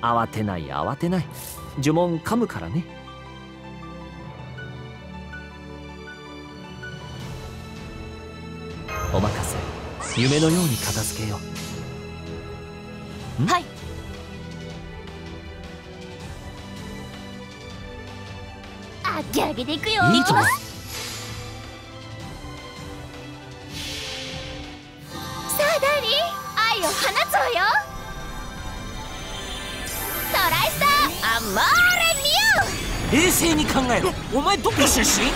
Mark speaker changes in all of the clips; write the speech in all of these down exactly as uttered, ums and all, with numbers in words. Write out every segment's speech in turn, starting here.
Speaker 1: 慌てない慌てない。呪文噛むからね。お任せ。夢のように片付けよう。
Speaker 2: はい。あげあげでいくよ。
Speaker 1: いいとも。
Speaker 2: さあダーリン、愛を放つわよ。トライスターアモーレミュー。
Speaker 1: 冷静に考えろ。お前どこ出身？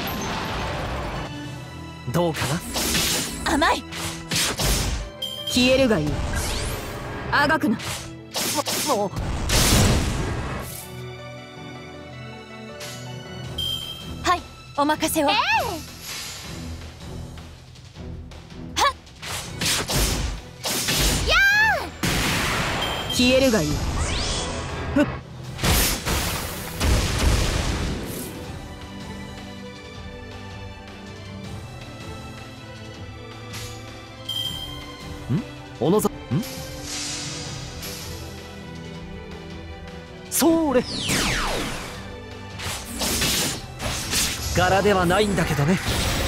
Speaker 1: どうかな。
Speaker 2: 甘い。
Speaker 3: 消えるがいい。あがくな。
Speaker 1: ももう
Speaker 2: はい、お任せを。えー、はっやー。
Speaker 3: 消えるがいい。ふっ。
Speaker 1: 小野さん、ん？それ柄ではないんだけどね。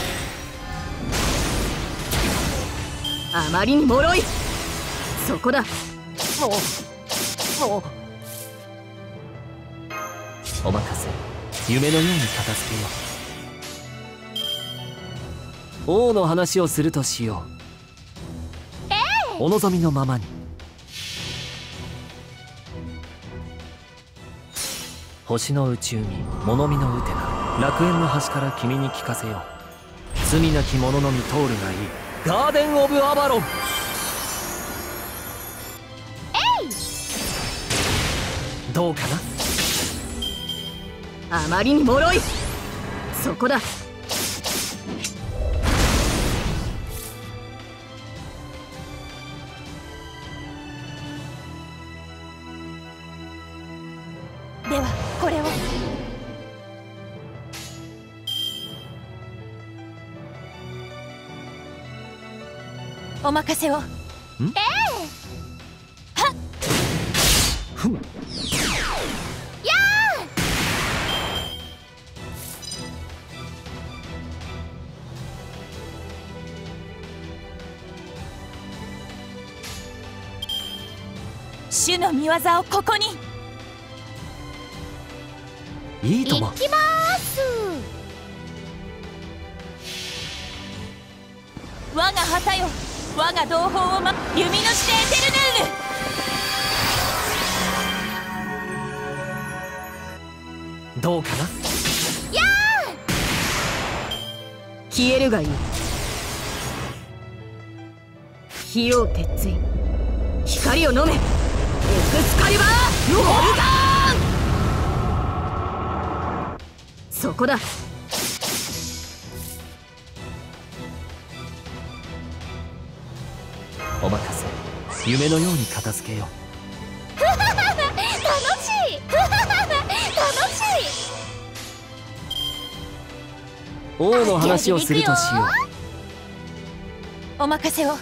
Speaker 3: あまりに脆い。そこだ。
Speaker 1: もうもうお任せ。夢のように片付けよう。王の話をするとしよう。お望みのままに。星の内海、物見のウテナ、楽園の端から君に聞かせよう。罪なき者のみ通るがいい。ガーデン・オブ・アバロン。
Speaker 2: えい。
Speaker 1: どうかな。
Speaker 3: あまりに脆い。そこだ。
Speaker 2: ではこれを。お任せを。
Speaker 1: ん？
Speaker 2: ええー、はっ。
Speaker 1: ふむ。
Speaker 2: やー。主の御業をここに。
Speaker 1: いいとも。
Speaker 2: 行きまーす。我が旗よ、我が同胞をま弓のしてエテルヌー
Speaker 1: どうかな。
Speaker 2: や
Speaker 3: ー。消えるがいい。火を鉄槌、光を飲め。エクスカリバーウォルガーン。そこだ。
Speaker 1: お任せ。夢のように片付けよう。
Speaker 2: 楽しい。楽しい。
Speaker 1: 王の話をするとしよ
Speaker 2: う。お任せを。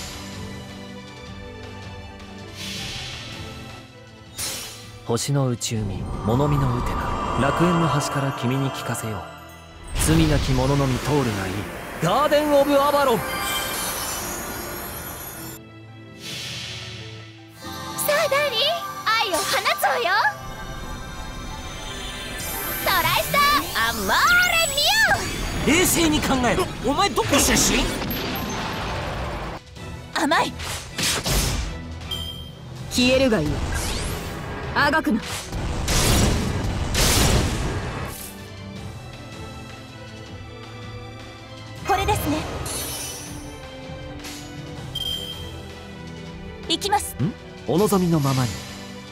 Speaker 1: 星の内海、物見のウテナ、楽園の端から君に聞かせよう。罪なき者のみ通るがいい。ガーデン・オブ・アバロン。
Speaker 2: さあダーリン、愛を放つわよ。トライスターアモーレミュー。
Speaker 1: 冷静に考えろ。お前どこ出身？
Speaker 2: 甘い。
Speaker 3: 消えるがいい。あがくな。
Speaker 2: これですね。行きます。
Speaker 1: ん？お望みのままに。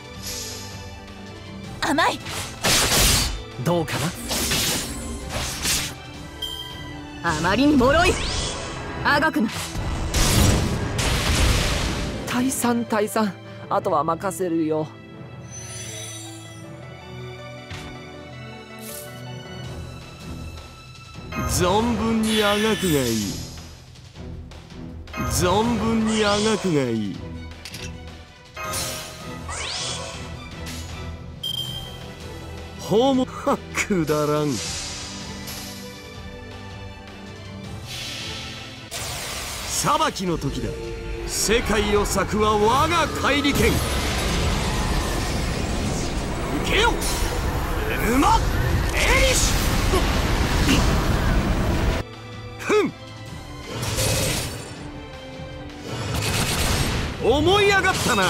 Speaker 2: 甘い。
Speaker 1: どうか
Speaker 3: な。あまりに脆い。あがくな。
Speaker 1: 退散退散。あとは任せるよ。
Speaker 4: 存分にあがくがいい。存分にあがくがいい。 訪問くだらん。裁きの時だ。世界を裂くは我が怪力剣。受けよエルマ・エリシふん。思い上がったな。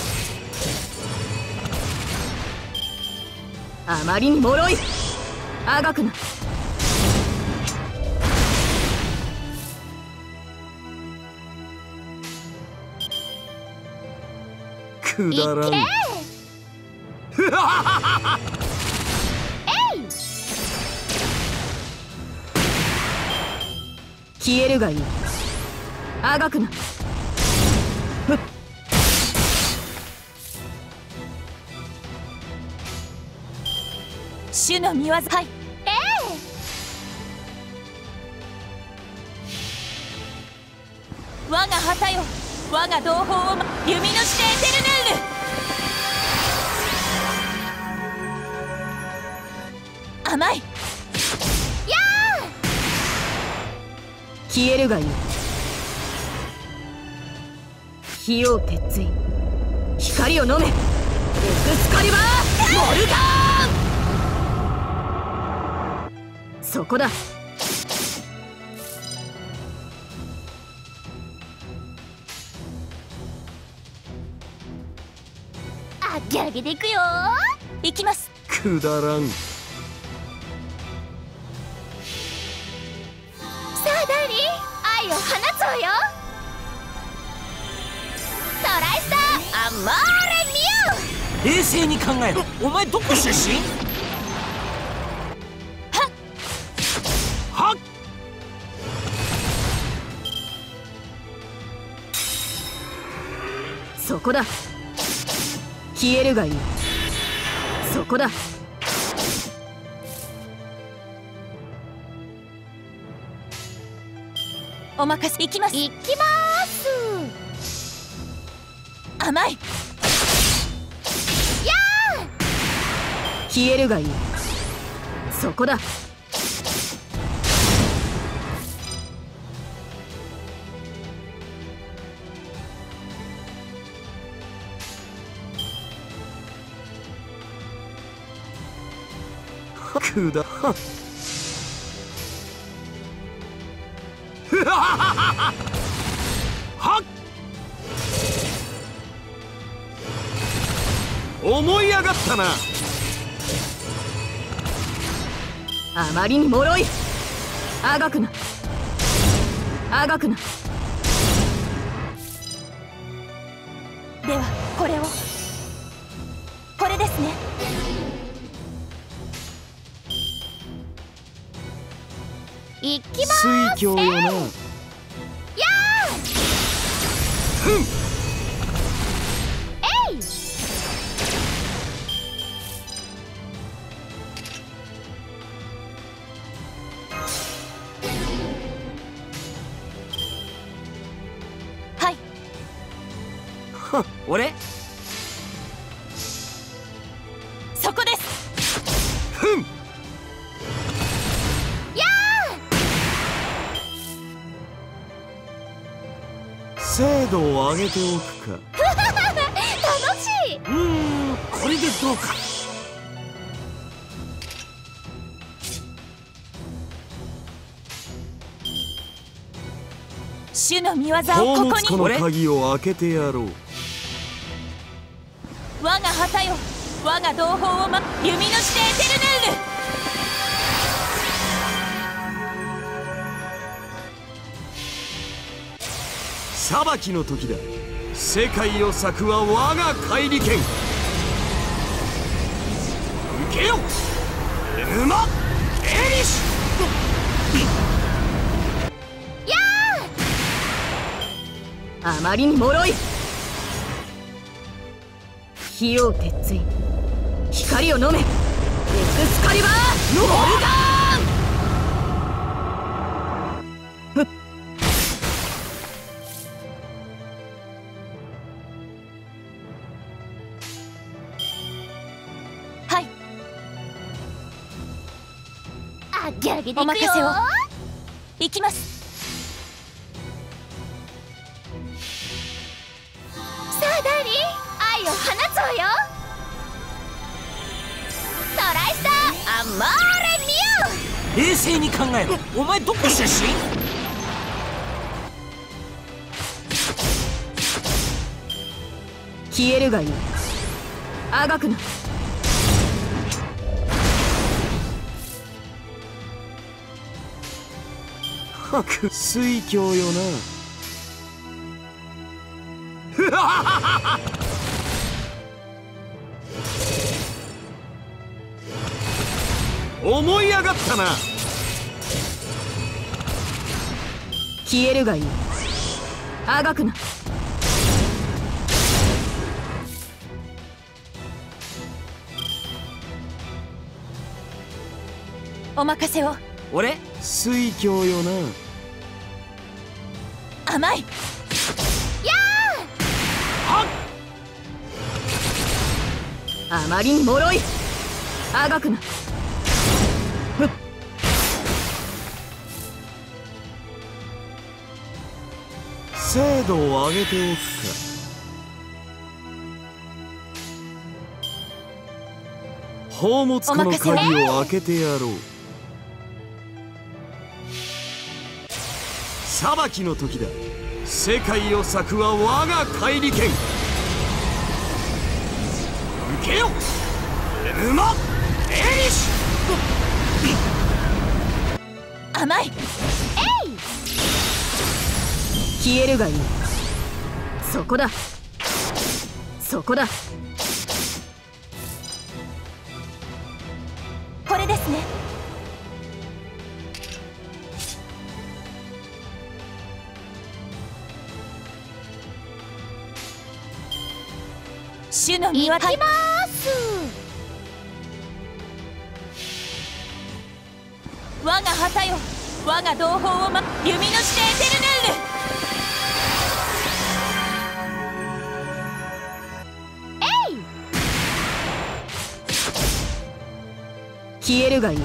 Speaker 3: あまりに脆い。あがくな。
Speaker 4: くだらん。
Speaker 2: えい
Speaker 3: 消えるがいい。あがくな。
Speaker 2: 主の御業。はい。ええ。我が旗よ、我が同胞を、ま、弓の指定テルヌール。甘い。や
Speaker 3: ー。消えるがいい。火を鉄槌、光を飲め。エクスカリバーモルガーン。そこだ。
Speaker 2: あげあげでいくよ。いきます。
Speaker 4: くだらん。
Speaker 2: さあダーリン、愛を放つわよ。トライスターアモーレミュー。
Speaker 1: 冷静に考えろ。お前どこ出身？
Speaker 4: はっ。
Speaker 3: そこだ。消えるがいい。そこだ。
Speaker 2: お任せ。いきます。いきまーす。甘い。やー。
Speaker 3: 消えるがいい。そこだ。
Speaker 4: くだはっ。思い上がったな。
Speaker 3: あまりに脆い。あがくな。あがくな。
Speaker 2: ではこれを。これですね。いきまーす。
Speaker 4: 水郷よな。
Speaker 2: やー。
Speaker 4: ふん。
Speaker 2: えい。はい。
Speaker 4: はっ。
Speaker 1: 俺？
Speaker 2: そこです。
Speaker 4: ふん。精度を上げておくか。
Speaker 2: 楽しい。
Speaker 1: うーん、これでどうか。
Speaker 2: 主の御業を
Speaker 4: 宝
Speaker 2: ここに。
Speaker 4: 物庫の鍵を開けてやろう。
Speaker 2: 我が旗よ、我が同胞を、ま、弓の指定テルヌール。
Speaker 4: 裁きの時だ。世界を裂くは我が怪力剣。受けよエルマ・エリシ
Speaker 2: や
Speaker 3: あまりに脆い。火を鉄槌、光を飲め。エクスカリバーモルガーン。
Speaker 2: はい。 あげあげでいくよ。お任せを。行きます。さあダーリン、愛を放つわよ。トライスターアモーレミュー。
Speaker 1: 冷静に考えろ。お前どこ出身？
Speaker 3: 消えるがいい。あがくな。
Speaker 4: 白水鏡よな。思い上がったな。
Speaker 3: 消えるがいい。あがくな。
Speaker 2: お任せを。
Speaker 1: 俺？
Speaker 4: 水鏡よな。
Speaker 2: 甘い。や
Speaker 3: あまりに脆い。あがくな。
Speaker 4: 精度を上げておくか。宝物庫の鍵を開けてやろう。裁きの時だ。世界を裂くは我が怪力剣。受けよエルマ・エリシ。
Speaker 2: 甘い。えい。
Speaker 3: 消えるがいい。そこだそこだ。
Speaker 2: これですね。主の見渡りまーす。我が旗よ、我が同胞をま弓の指定テルヌール。
Speaker 3: 消えるがいい。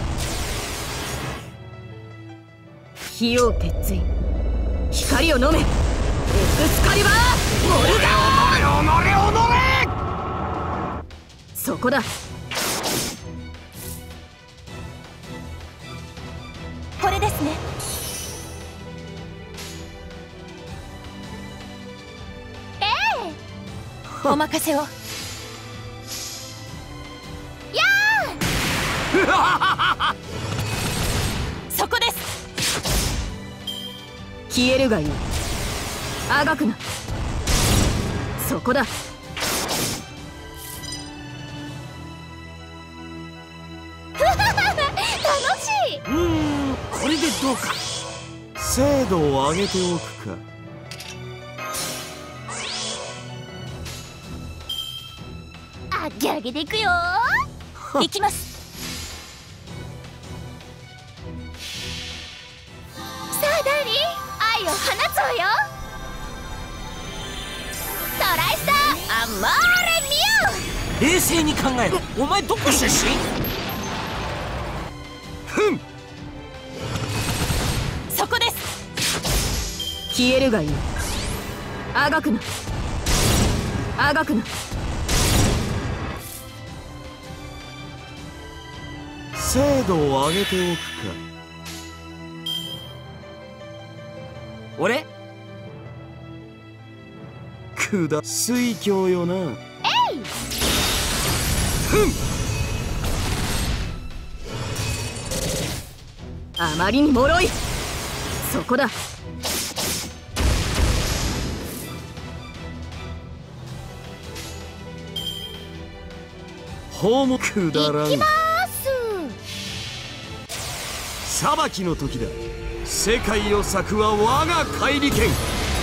Speaker 3: 火を鉄槌、光を飲め。エクスカリバーモルガー。
Speaker 4: おのれおのれおのれ。
Speaker 3: そこだ。
Speaker 2: これですね。ええ、お任せを。そこです。
Speaker 3: 消えるがいい。あがくな。そこだ。
Speaker 2: 楽しい。
Speaker 1: うーん、これでどうか。
Speaker 4: 精度を上げておくか。
Speaker 2: あげあげでいくよ。行きます。さあダーリン、愛を放つわよ。トライスターアモーレミュー。
Speaker 1: 冷静に考えろ。お前どこ出身？
Speaker 4: ふん。
Speaker 2: そこです。
Speaker 3: 消えるがいい。あがくな。あがくな。
Speaker 4: 精度を上げておくか。
Speaker 1: 俺？
Speaker 4: くだ水鏡よな。えい。ふん。
Speaker 3: あまりに脆い。そこだ。
Speaker 4: 宝物くだらん。
Speaker 2: 行きまーす。
Speaker 4: 裁きの時だ。世界を裂くは我が怪力剣。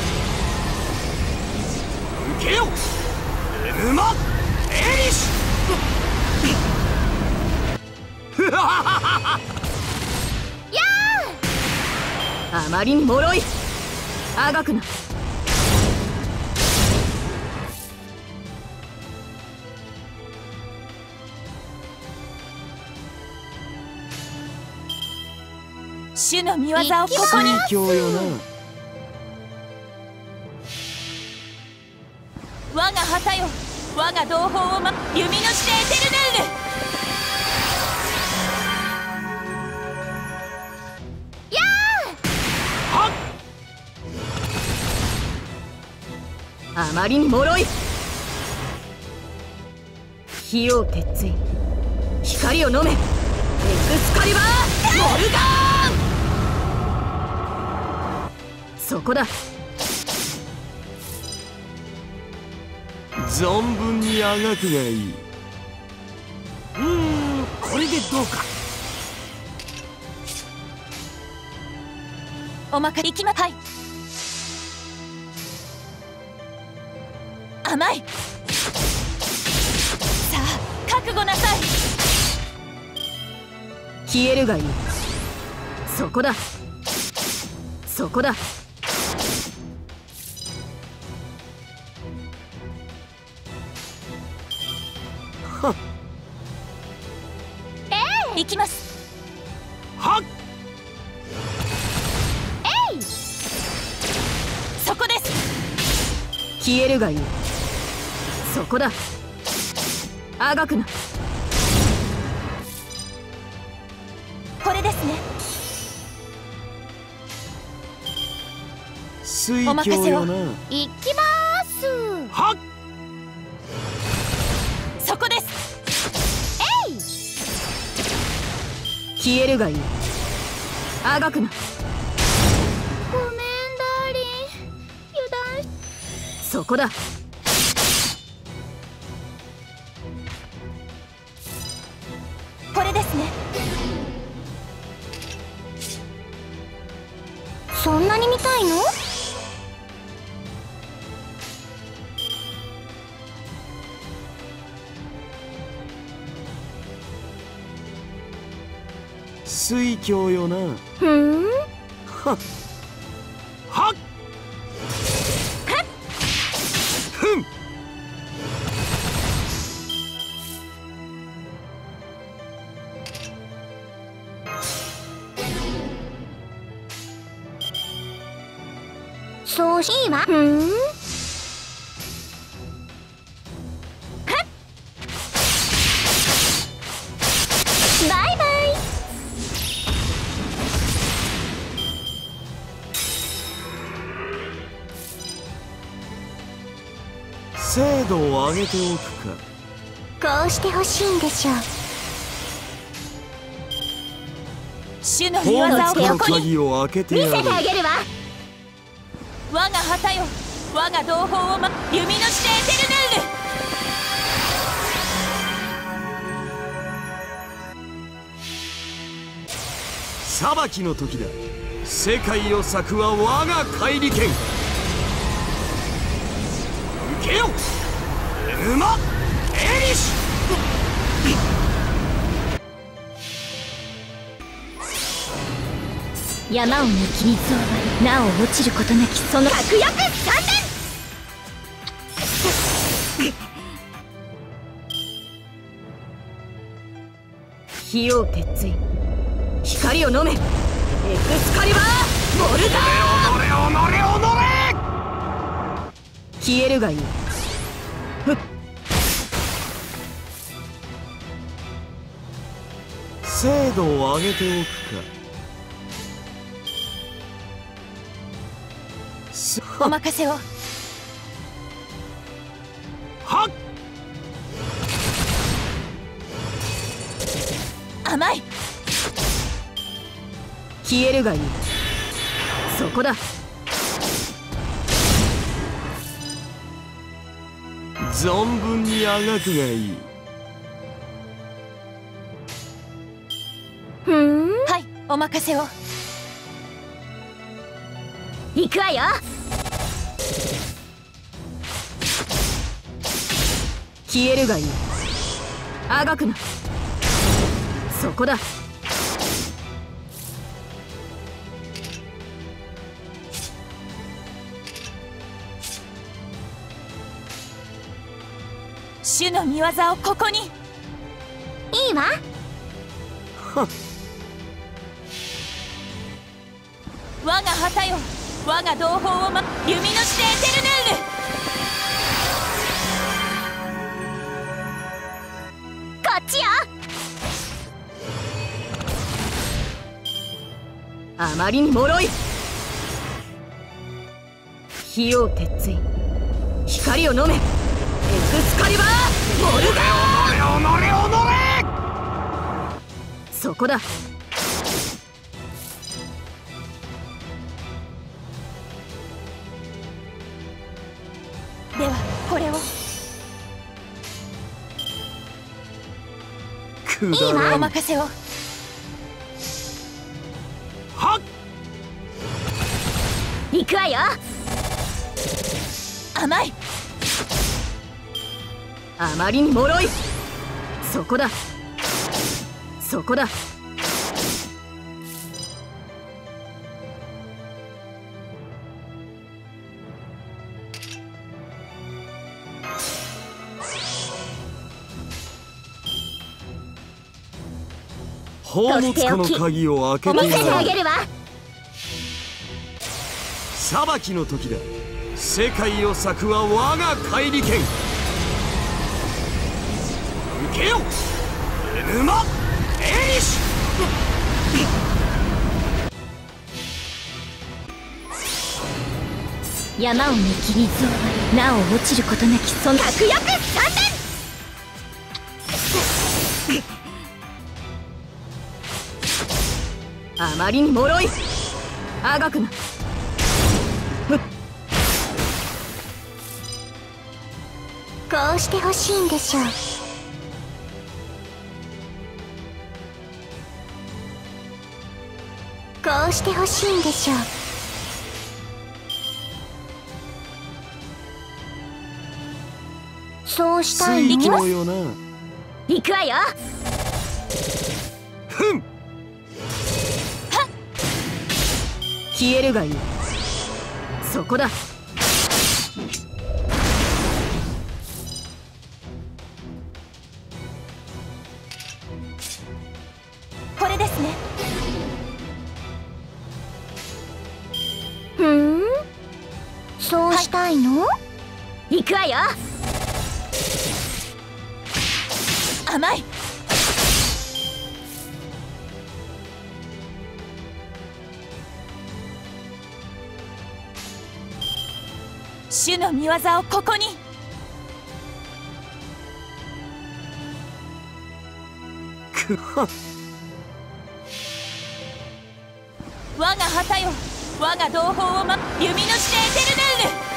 Speaker 4: 受けよエルマ・エリシ。
Speaker 3: あまりに脆い。あがくな。
Speaker 2: 主の御業をここに。
Speaker 4: 水郷よな。
Speaker 2: 我が旗よ、我が同胞をま弓の師でエテルネール。や
Speaker 4: はっ
Speaker 3: あまりに脆い。火を鉄槌、光を飲め。エクスカリバーモルガーン。そこだ。
Speaker 4: 存分にあがくがいい。うーん、これでどうか。
Speaker 2: おまかりきまはい。甘い。さあ覚悟なさい。
Speaker 3: 消えるがいい。そこだ。そこだ。
Speaker 4: はっ
Speaker 2: ええ、行きます。
Speaker 4: はっ
Speaker 2: えい、そこです。
Speaker 3: 消えるがいい。そこだ。あがくな。
Speaker 2: これですね。
Speaker 4: 水
Speaker 2: お任せを。
Speaker 4: 郷よな。
Speaker 2: 行きまーす。
Speaker 4: はっ
Speaker 2: そこです。えい、
Speaker 3: 消えるがいい。あがくな。
Speaker 2: ごめんダーリン、油断し。
Speaker 3: そこだ。
Speaker 2: これですね。そんなに見たいの？
Speaker 4: 水郷よな。
Speaker 2: ふん。
Speaker 4: はっはっふん。
Speaker 2: そうしいわ。ふん。バイバイ。
Speaker 4: 精度を上げておくか。
Speaker 2: こうしてほしいんでしょう。主の御業を
Speaker 4: 宝物の
Speaker 2: ここに。
Speaker 4: 鍵を開けてやる。
Speaker 2: 見せてあげるわ。我が旗よ、我が同胞をま弓の師でエテルネール。
Speaker 4: 裁きの時だ。世界を裂くは我が怪力剣。受けよエルマ・エリシ
Speaker 2: ュ。山を抜き水を割り、なお落ちることなきその百薬三年。
Speaker 3: 火を鉄槌、光を飲め。エクスカリバーモルガーン。
Speaker 4: おのれおのれおのれ。
Speaker 3: 消えるがいい。ふっ。
Speaker 4: 精度を上げておくか。す
Speaker 2: お任せを。
Speaker 4: はっ
Speaker 2: 甘い。
Speaker 3: 消えるがいい。そこだ。
Speaker 4: 存分にあがくがいい。
Speaker 2: ふん。はい、お任せを。行くわよ。
Speaker 3: 消えるがいい。あがくな。そこだ。
Speaker 2: 主の御業をここに。いいわ。
Speaker 4: はっ
Speaker 2: 我が旗よ、我が同胞をま弓の師でエテルヌール。こっちよ。
Speaker 3: あまりに脆い。火を鉄印、光を飲め。エクスカリバーモルガー。
Speaker 4: おのれおのれおのれ。
Speaker 3: そこだ。
Speaker 2: ではこれを。
Speaker 4: くだ
Speaker 2: いいわ、
Speaker 4: らん。
Speaker 2: お任せを。
Speaker 4: はっ。
Speaker 3: 行くわよ。
Speaker 2: 甘い。
Speaker 3: あまりに脆い。そこだ。そこだ。
Speaker 4: 宝物庫の鍵を開けてやる。
Speaker 3: るわ。
Speaker 4: 裁きの時だ。世界を裂くは我が怪力剣。受けよエヌマエリシ。
Speaker 3: 山を抜き水を割り、なお落ちることなきその百翼三連。あまりに脆い。あがくな。こうしてほしいんでしょう。こうしてほしいんでしょう。そうしたい
Speaker 4: 水
Speaker 3: の？
Speaker 4: 郷よな。
Speaker 3: 行くわよ。
Speaker 4: ふん。
Speaker 3: 消えるがいい。そこだ。
Speaker 2: これですね。
Speaker 3: ふん、そうしたいの？行くわよ。
Speaker 2: 甘い。主の御業をここに。
Speaker 4: くはっ。
Speaker 2: 我が旗よ、我が同胞をま弓の師でエテルヌール。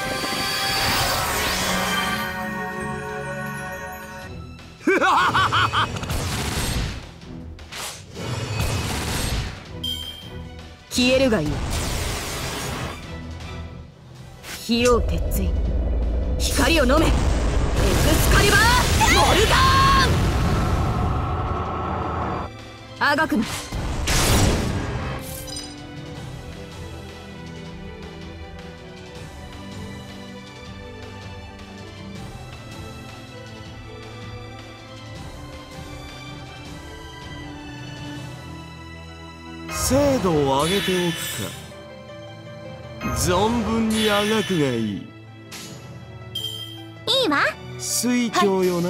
Speaker 3: 消えるがいい。火を鉄印、光を飲め。エクスカリバーモルガーン。あがくな。
Speaker 4: 精度を上げておくか。存分にあがくがいい。
Speaker 3: いいわ。
Speaker 4: 水郷よな。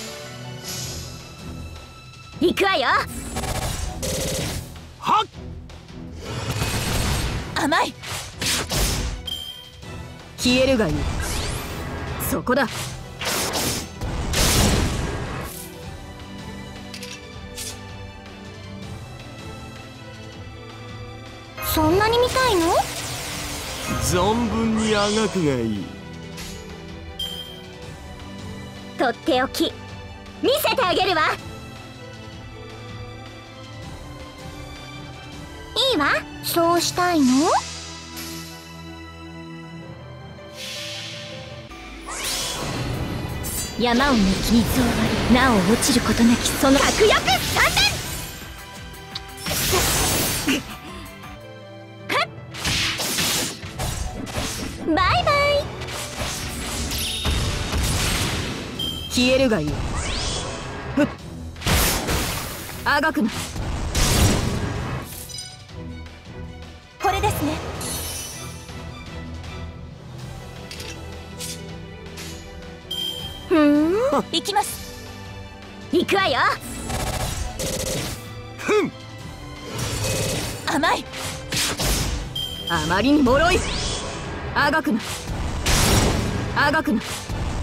Speaker 3: 行くわよ。
Speaker 4: はっ。
Speaker 2: 甘い。
Speaker 3: 消えるがいい。そこだ。そんなに見たいの？
Speaker 4: 存分にあがくがいい。
Speaker 3: とっておき見せてあげるわ。いいわ。そうしたいの？山を抜き水を割り、なお落ちることなきその百翼三連。バイバイ。消えるがいい。ふっ。あがくな。
Speaker 2: これです。 ですね。
Speaker 3: ふーん、
Speaker 2: 行きます。
Speaker 3: 行くわよ。
Speaker 4: ふん。
Speaker 2: 甘い。
Speaker 3: あまりに脆い。あがくな、あがくな。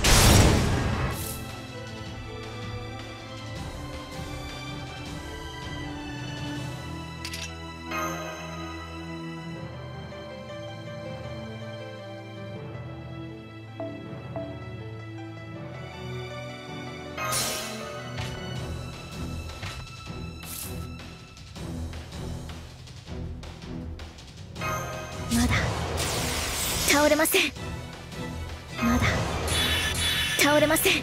Speaker 3: まだ倒れません。まだ倒れません。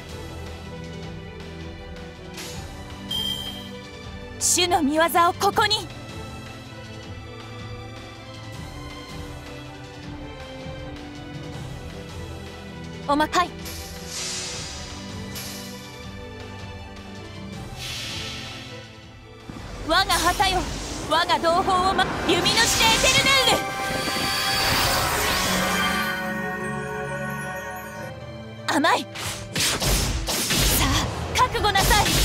Speaker 2: 主の御業をここに。おまかい。我が旗よ、我が同胞をま弓のしてエテルヌール。甘い。さあ覚悟なさい。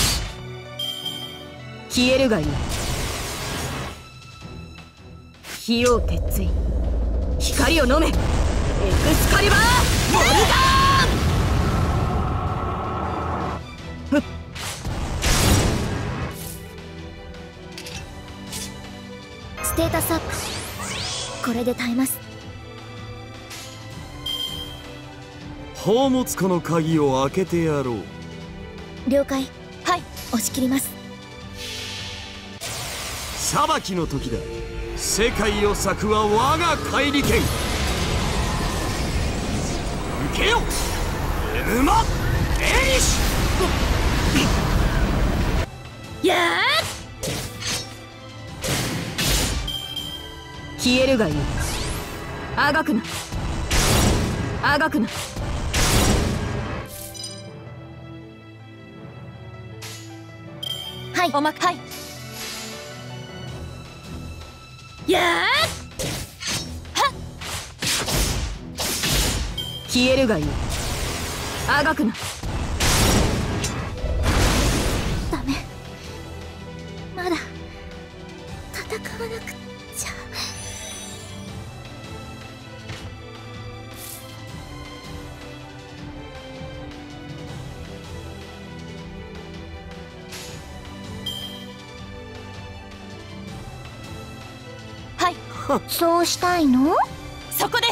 Speaker 3: 消えるがいい。火を鉄印、光を飲め。エクスカリバーボルガーン。ふっ。ステータスアップ。これで耐えます。
Speaker 4: 宝物庫の鍵を開けてやろう。
Speaker 3: 了解。
Speaker 2: はい。
Speaker 3: 押し切ります。
Speaker 4: 裁きの時だ。世界を裂くは我が怪力剣。受けよエムマ・エリシ
Speaker 3: やー。消えるがいい。あがくな、あがくな。はい。
Speaker 2: おまかい。
Speaker 3: やー。
Speaker 2: はっ。
Speaker 3: 消えるがいい。あがくな。ダメ。まだ戦わなくちゃ。
Speaker 2: はい。
Speaker 3: そうしたいの？
Speaker 2: そこです。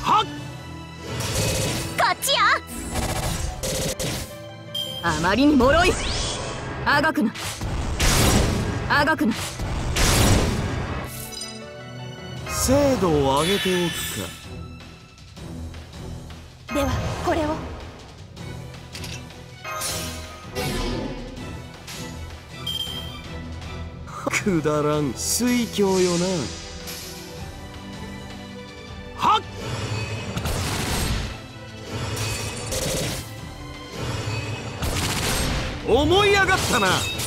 Speaker 4: はっ。
Speaker 3: こっちよ。あまりに脆い。あがくな、あがくな。
Speaker 4: 精度を上げておくか。
Speaker 2: ではこれを。
Speaker 4: くだらん水郷よな。はっ。思い上がったな。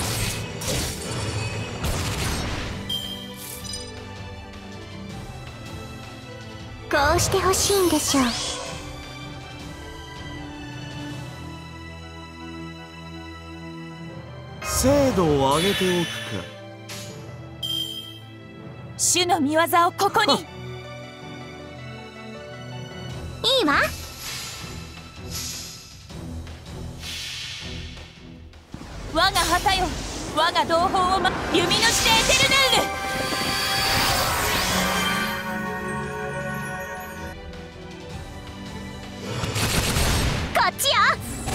Speaker 3: こうしてほしいんでしょう。
Speaker 4: 精度を上げておくか。
Speaker 2: 主の御業をここに。
Speaker 3: いいわ。
Speaker 2: 我が旗よ、我が同胞をま弓のしてエテルヌール。
Speaker 3: こっちよ。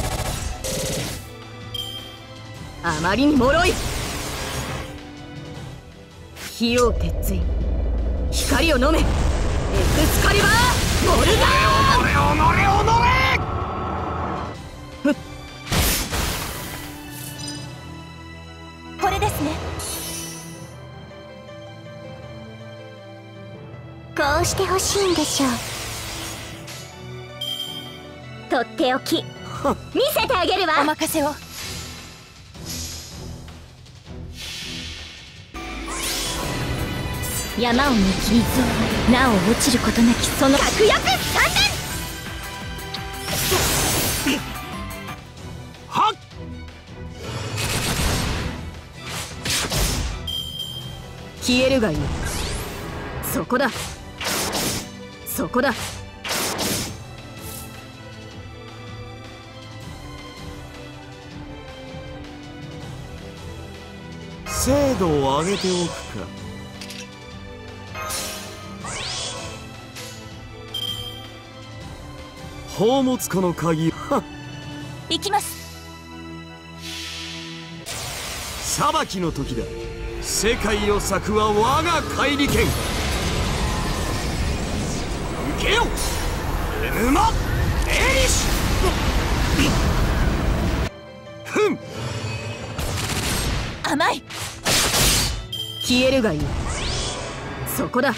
Speaker 3: あまりに脆い。火を鉄印、光を飲め。エクスカリバーボルガーン。
Speaker 4: おのれおのれおのれ。
Speaker 2: これですね。
Speaker 3: こうしてほしいんでしょう。とっておき見せてあげるわ。
Speaker 2: お任せを。
Speaker 3: 山を抜き水を割り、なお落ちることなきその確約三年。
Speaker 4: はっ
Speaker 5: 消えるがいい。そこだそこだ。
Speaker 4: 精度を上げておくか。宝物庫の鍵、はっ。
Speaker 2: 行きます。
Speaker 4: 裁きの時だ。世界を裂くは我が怪力剣。受けよエムマエリシュ。ふん。
Speaker 2: 甘い。
Speaker 5: 消えるがいい。そこだ。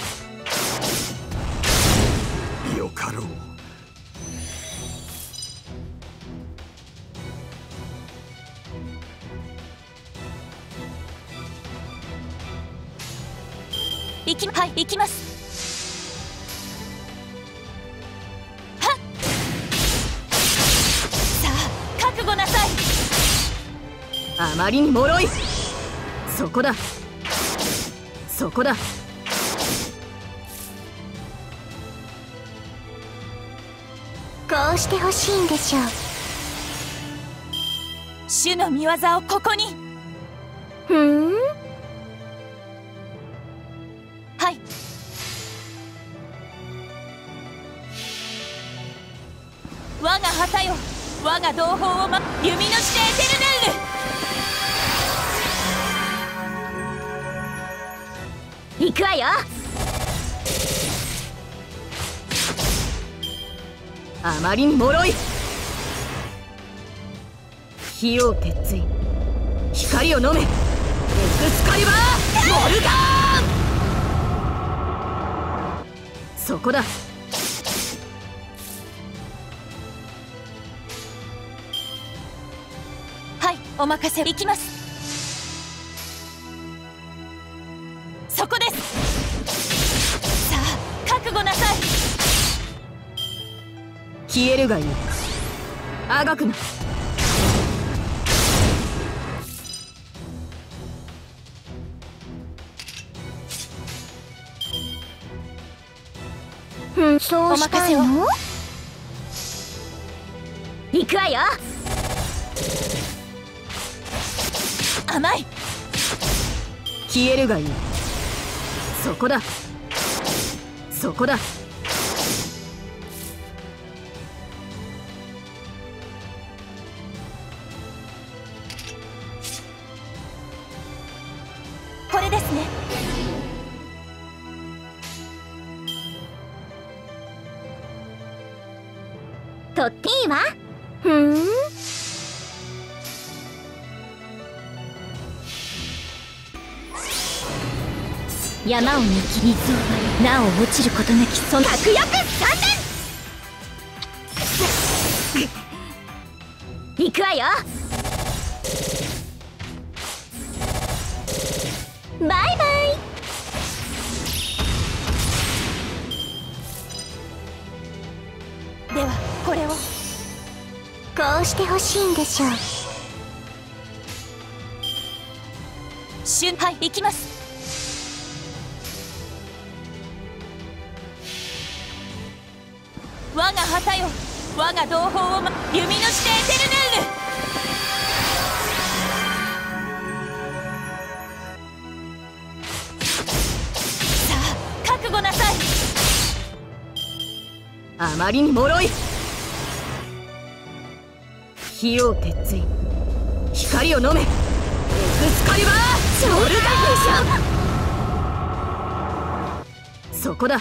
Speaker 4: よかろう。
Speaker 2: 行きはい行きます。はっ。さあ覚悟なさい。
Speaker 5: あまりに脆い。そこだそこだ。
Speaker 3: こうしてほしいんでしょう。
Speaker 2: 主の御業をここに。
Speaker 3: ふん。
Speaker 2: はい。我が旗よ、我が同胞をま弓のしてエテルネルヌ。
Speaker 3: 行くわよ。
Speaker 5: あまりに脆い。火を鉄槌、光を飲め。エクスカリバーモルガーン。そこだ。
Speaker 2: はい、お任せ。行きます。そこです。さあ覚悟なさい。
Speaker 5: 消えるがいい。あがくな。
Speaker 3: ふん、そうしたいの？行くわよ。
Speaker 2: 甘い。
Speaker 5: 消えるがいい。そこだそこだ。
Speaker 2: これですね。
Speaker 3: とっていいわ。ふん。山を抜き水を割り、なお落ちることなきその確約三年。行くわよ。バイバイ。
Speaker 2: ではこれを。
Speaker 3: こうしてほしいんでしょう。
Speaker 2: 瞬はい行きます。我が旗よ、我が同胞をま弓のしてエテルネルヌ。さあ覚悟なさい。
Speaker 5: あまりに脆い。火を鉄槌、光を飲め。エクスカリバーモルガーン。そこだ。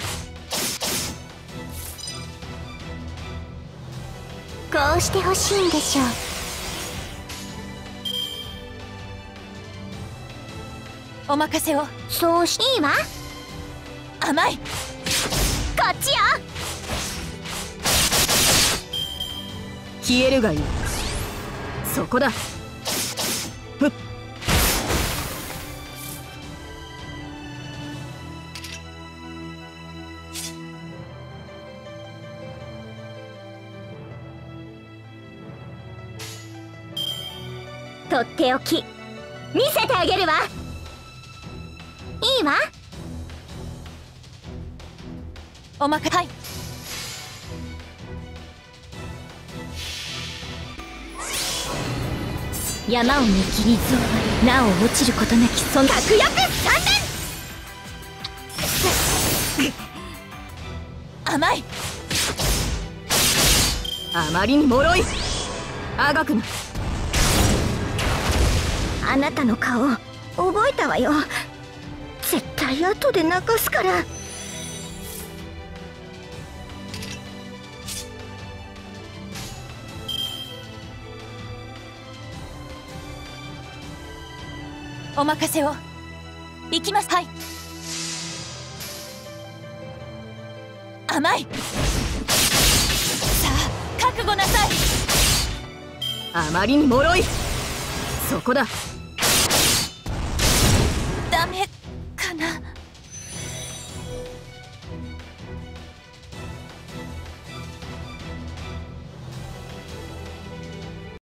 Speaker 3: こうしてほしいんでしょう。
Speaker 2: お任せを。
Speaker 3: そうしていいわ。
Speaker 2: 甘い。
Speaker 3: こっちよ。
Speaker 5: 消えるがいい。そこだ。ふっ。
Speaker 3: とっておき見せてあげるわ。いいわ。
Speaker 2: おまかはい。
Speaker 3: 山を見切りぞなお落ちることなきその確約三年。
Speaker 2: 甘い。
Speaker 5: あまりに脆い。あがくな。
Speaker 3: あなたの顔覚えたわよ。絶対後で泣かすから。
Speaker 2: お任せを。行きます。はい。甘い。さあ覚悟なさい。
Speaker 5: あまりに脆い。そこだ。